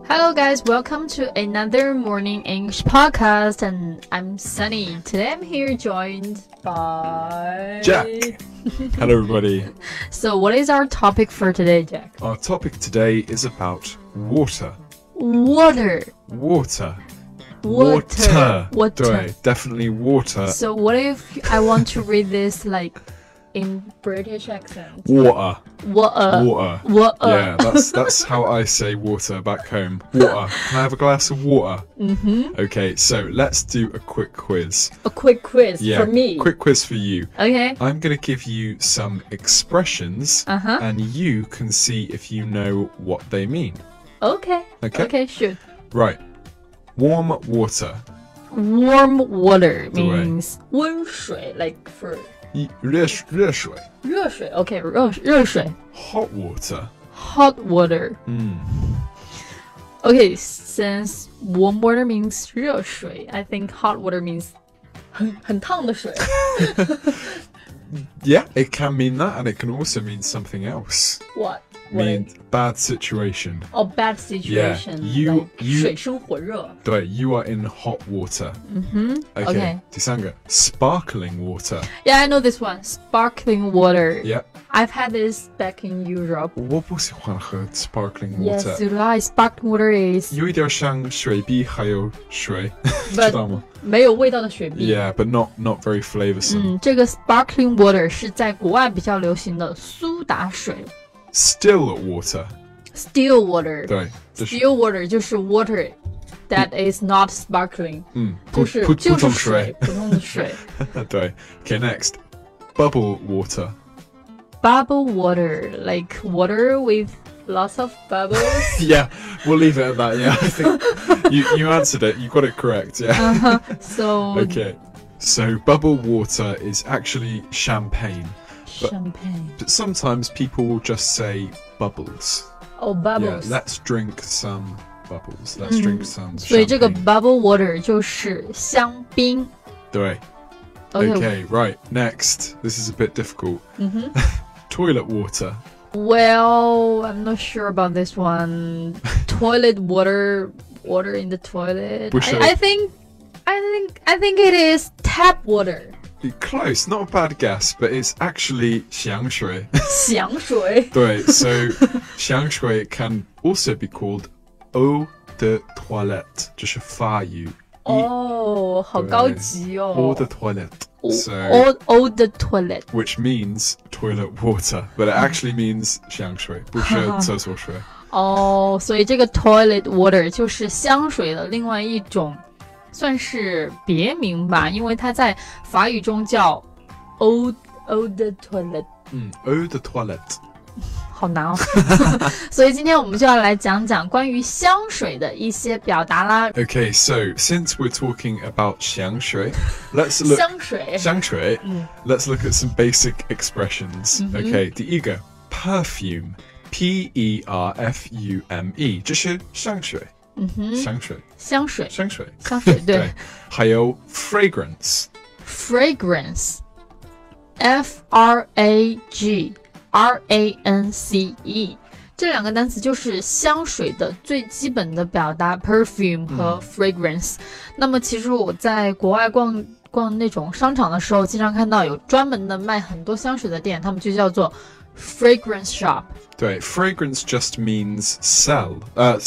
Hello guys, welcome to another morning English podcast and I'm Sunny. Today I'm here joined by Jack. Hello everybody. So what is our topic for today, Jack? Our topic today is about water. Water. Water. Water. 对, definitely water. So what if I want to read this like in British accent? Water. Water. Yeah, that's how I say water back home. Water. Can I have a glass of water? Okay, so let's do a quick quiz. A quick quiz Yeah, for me. quick quiz for you. Okay. I'm going to give you some expressions and you can see if you know what they mean. Okay. Okay. Okay, sure. Right. Warm water. Warm water 对 means 温水 like for 热水. 热水 okay 热水 Hot water. hot water okay since warm water means 热水 I think hot water means 很烫的水 Yeah, it can mean that, and it can also mean something else. what Mean bad situation. oh bad situation Yeah, like 水深火热 You are in hot water. Okay. 第三个 sparkling water. yeah I know this one sparkling water Yeah. I've had this back in Europe 我不喜欢喝 sparkling yes water. so do I sparkling water is 有一点像水碧还有水， But 知道吗？ 没有味道的雪碧 Yeah, but not very flavoursome. 这个 sparkling water 是在国外比较流行的苏打水 Still water. still water 对，就是 still water 就是 water that is not sparkling 就是普就是通水水普通的水对。Okay, next. Bubble water. bubble water like water with lots of bubbles Yeah, we'll leave it at that. Yeah, I think you answered it. You got it correct. Yeah. so Okay. So bubble water is actually champagne, champagne but sometimes people will just say bubbles. oh Yeah, bubbles let's drink some bubbles. Let's drink some 所以这个 champagne. bubble water 就是香槟对. Okay. Okay, right. Next. This is a bit difficult. Toilet water. Well, I'm not sure about this one. Toilet water in the toilet. Wish I think it is tap water. Close, not a bad guess, but it's actually 香水. 香水对, so 香水 can also be called eau de toilette. 就是法语. 哦，好高级哦。 Eau de toilette. So, eau de toilette. which means toilet water, but it actually means 香水,不是厕所水. 哦，所以这个 toilet water 就是香水的另外一种，算是别名吧，因为它在法语中叫 eau de toilette。 Eau de toilette. 好难哦，所以今天我们就要来讲讲关于香水的一些表达啦。 Okay, so since we're talking about 香水, let's look 香水， 香水, let's look at some basic expressions. Okay, 第一个 perfume, P-E-R-F-U-M-E, 就是香水. 香水. 香水， 香水. 香水，对。 对。还有 fragrance. fragrance, F-R-A-G-R-A-N-C-E 这两个单词就是香水的最基本的表达 perfume 和 fragrance。那么其实我在国外逛那种商场的时候，经常看到有专门的卖很多香水的店，他们就叫做 fragrance shop。 对, fragrance just means smell,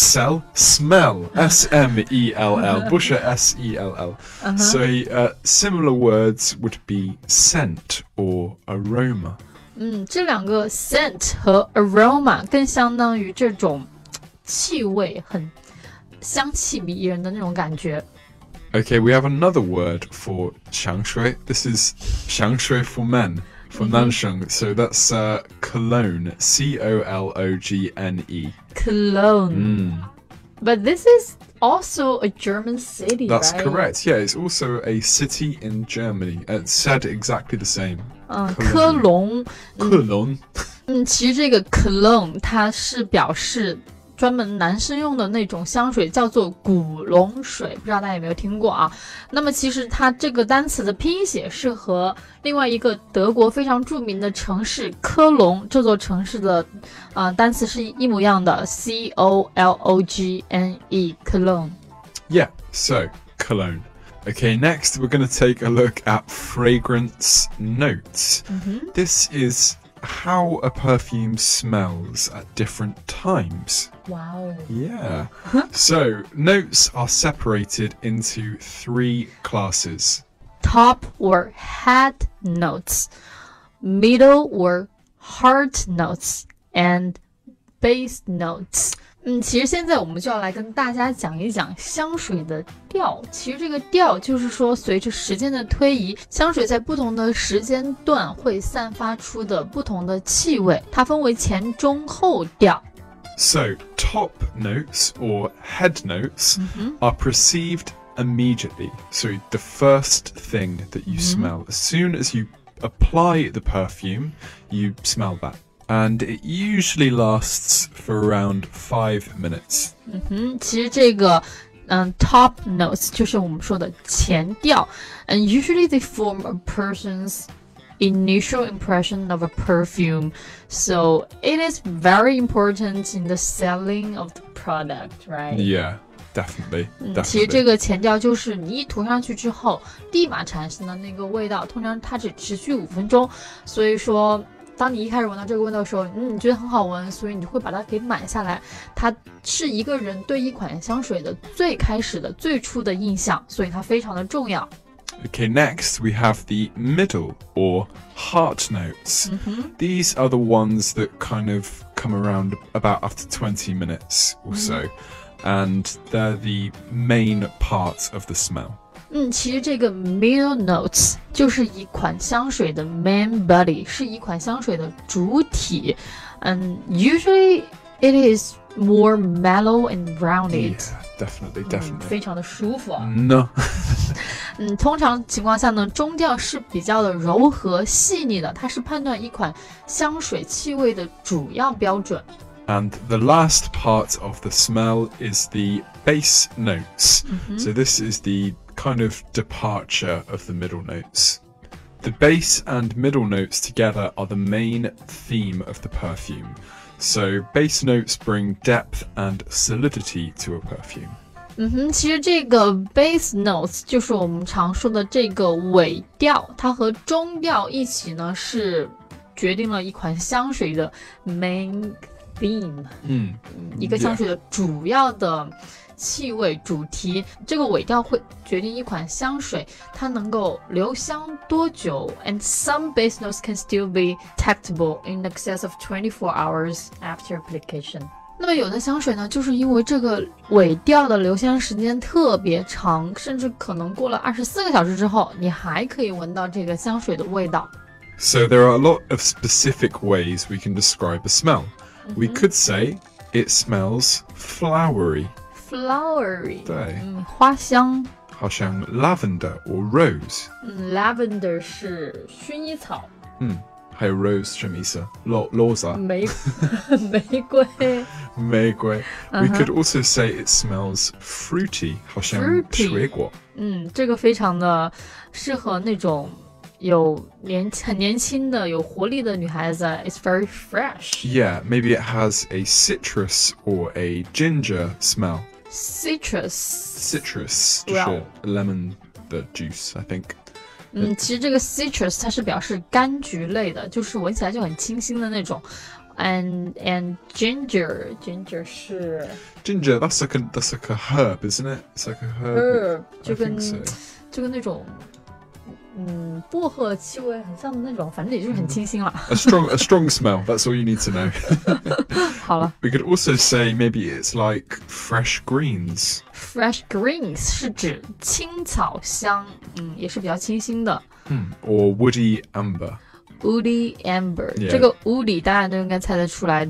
S-M-E-L-L, 不是 S-E-L-L. So similar words would be scent or aroma. 这两个 scent 和 aroma 更相当于这种气味，很香气迷人的那种感觉。 Okay, we have another word for 香水. This is 香水 for men, for 男生. So that's cologne, C-O-L-O-G-N-E. Cologne. But this is also a German city, That's right? correct. Yeah, it's also a city in Germany. It's said exactly the same. 科隆。 Cologne. 其实这个 cologne 它是表示专门男生用的那种香水，叫做古龙水，不知道大家有没有听过啊？那么其实它这个单词的拼写是和另外一个德国非常著名的城市科隆这座城市的单词是一模一样的 COLOGNE Cologne. Yeah, so cologne. Okay, next we're going to take a look at fragrance notes. This is how a perfume smells at different times. Wow. Yeah. So, notes are separated into 3 classes. Top or head notes, middle or heart notes, and base notes. 其实现在我们就要来跟大家讲一讲香水的调。其实这个调就是说，随着时间的推移，香水在不同的时间段会散发出的不同的气味，它分为前、中、后调。 So, top notes or head notes are perceived immediately. So, the first thing that you smell, as soon as you apply the perfume, you smell that. And it usually lasts for around 5 minutes. 其实这个top notes 就是我们说的前调 and usually they form a person's initial impression of a perfume, so it is very important in the selling of the product, right? Yeah, definitely. 其实这个前调就是你一涂上去之后立马产生的那个味道，通常它只持续5分钟，所以说当你一开始闻到这个味道的时候，你觉得很好闻，所以你就会把它给买下来。它是一个人对一款香水的最开始的最初的印象，所以它非常的重要。 Okay, next we have the middle or heart notes. These are the ones that kind of come around about after 20 minutes or so, and they're the main part of the smell. 其实这个 middle notes 就是一款香水的 main body， 是一款香水的主体。Usually it is more mellow and rounded. Yeah, definitely. 非常的舒服。 No. 通常情况下呢，中调是比较的柔和细腻的，它是判断一款香水气味的主要标准。 And the last part of the smell is the base notes. So this is the kind of departure of the middle notes. The base and middle notes together are the main theme of the perfume. So base notes bring depth and solidity to a perfume. 其实这个 base notes 就是我们常说的这个尾调，它和中调一起呢是决定了一款香水的 main theme， 一个香水的主要的气味主题。这个尾调会决定一款香水它能够留香多久 and some base notes can still be detectable in excess of 24 hours after application。那么有的香水呢，就是因为这个尾调的留香时间特别长，甚至可能过了24个小时之后，你还可以闻到这个香水的味道。 So there are a lot of specific ways we can describe a smell. We could say it smells flowery. Flowery， 对， 花香。 好像 lavender or rose. Lavender 是薰衣草。 还有 rose 什么意思？罗莎。 玫瑰。 玫瑰。We could also say it smells fruity. 好像水果。 这个非常的适合那种很年轻的有活力的女孩子。It's very fresh. Yeah, maybe it has a citrus or a ginger smell. Citrus 就是 lemon 的 juice, I think. 其实这个 citrus 它是表示柑橘类的，就是闻起来就很清新的那种。And ginger 是 ginger. That's like a herb, isn't it? It's like a herb. 就跟那种薄荷气味很像的那种，反正也就是很清新了。 A strong smell. That's all you need to know. 好了。 We could also say maybe it's like fresh greens. Fresh greens 是指青草香，也是比较清新的。 Or woody amber. Woody amber， Yeah. 这个 woody 大家都应该猜得出来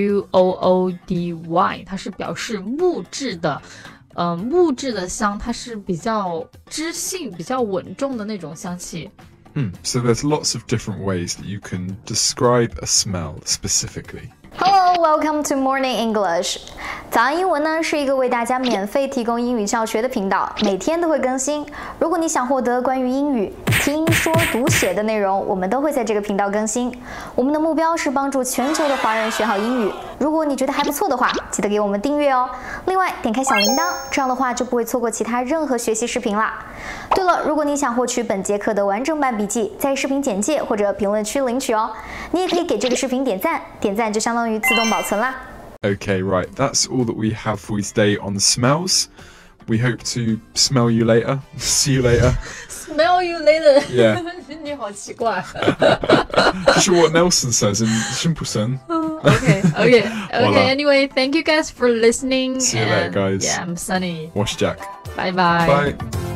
，WOODY， 它是表示木质的。木质的香，它是比较知性、比较稳重的那种香气。 So there's lots of different ways that you can describe a smell specifically. Hello, welcome to Morning English. 早安英文呢是一个为大家免费提供英语教学的频道，每天都会更新。如果你想获得关于英语听说读写的内容，我们都会在这个频道更新。我们的目标是帮助全球的华人学好英语。如果你觉得还不错的话，记得给我们订阅哦。另外，点开小铃铛，这样的话就不会错过其他任何学习视频啦。对了，如果你想获取本节课的完整版笔记，在视频简介或者评论区领取哦。你也可以给这个视频点赞，点赞就相当于自动保存啦。 Okay, right, that's all that we have for you today on the smells. We hope to smell you later. See you later. Smell you later. Yeah. 你好奇怪。 这是 what Nelson says in Simpleton. Okay. Voila. Anyway, thank you guys for listening. See you later, guys. Yeah, I'm Sunny. Wash Jack. Bye bye. Bye.